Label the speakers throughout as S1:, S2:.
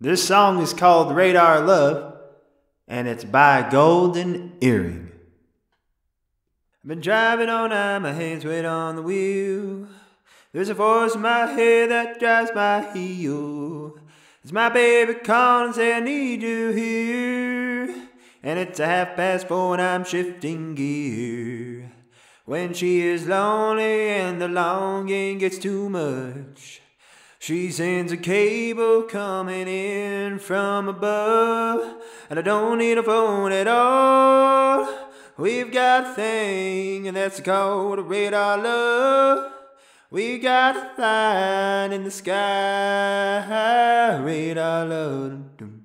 S1: This song is called Radar Love, and it's by Golden Earring. I've been driving all night, my hands weight on the wheel. There's a voice in my head that drives my heel. It's my baby calling, say I need you here. And it's 4:30 and I'm shifting gear. When she is lonely and the longing gets too much, she sends a cable coming in from above. And I don't need a phone at all. We've got a thing, and that's called radar love. We got a line in the sky, radar love.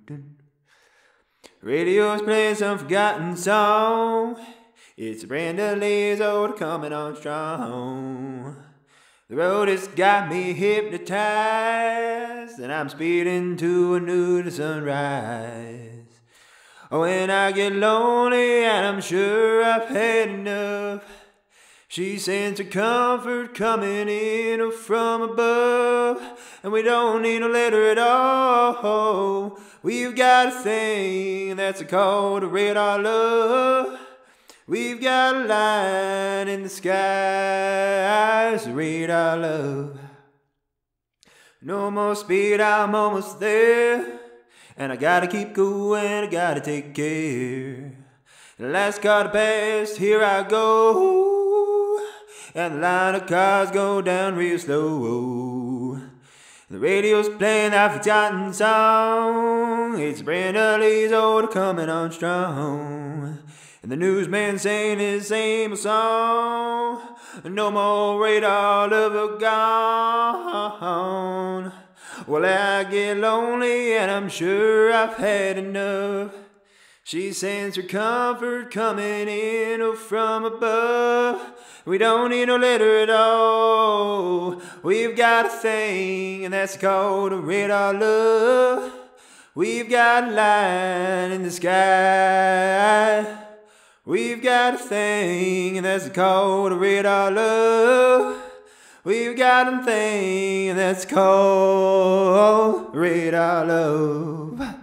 S1: Radio's playing some forgotten song. It's Brenda Lee's old coming on strong. The road has got me hypnotized, and I'm speeding to a new sunrise. When I get lonely and I'm sure I've had enough, she sends her comfort coming in from above. And we don't need a letter at all. We've got a thing that's called radar love. We've got a line in the skies, radar love. No more speed, I'm almost there. And I gotta keep going, I gotta take care. The last car to pass, here I go. And the line of cars go down real slow. The radio's playing that forgotten song. It's Brenda Lee's old coming on strong. And the newsman saying his same song. No more radar love gone. Well, I get lonely and I'm sure I've had enough. She sends her comfort coming in from above. We don't need no letter at all. We've got a thing, and that's called radar love. We've got a line in the sky. We've got a thing, and that's called radar love. We've got a thing that's called radar love.